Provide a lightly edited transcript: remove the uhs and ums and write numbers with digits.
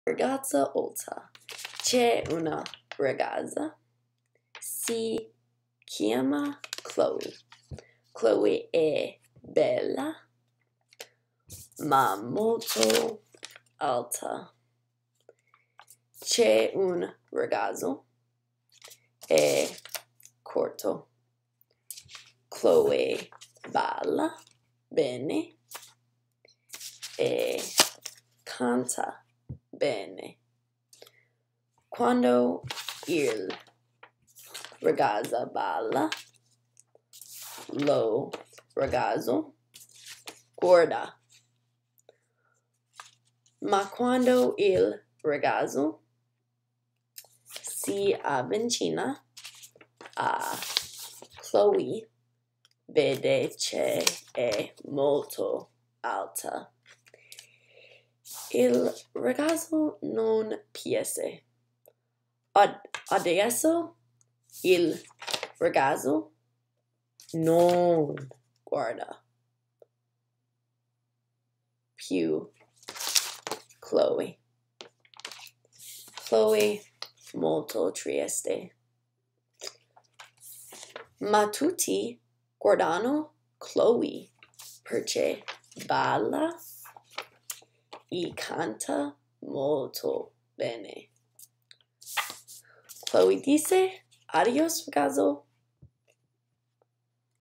Ragazza Alta. C'è una ragazza, si chiama Chloe. Chloe è bella, ma molto alta. C'è un ragazzo, è corto. Chloe balla bene e canta bene. Quando il ragazzo balla, lo ragazzo guarda. Ma quando il ragazzo si avvicina a Chloe, vede che è molto alta. Il ragazzo non piace. Adesso il ragazzo non guarda più Chloe. Chloe molto triste. Ma tutti guardano Chloe perché balla e canta molto bene. Chloe dice, adios ragazzo.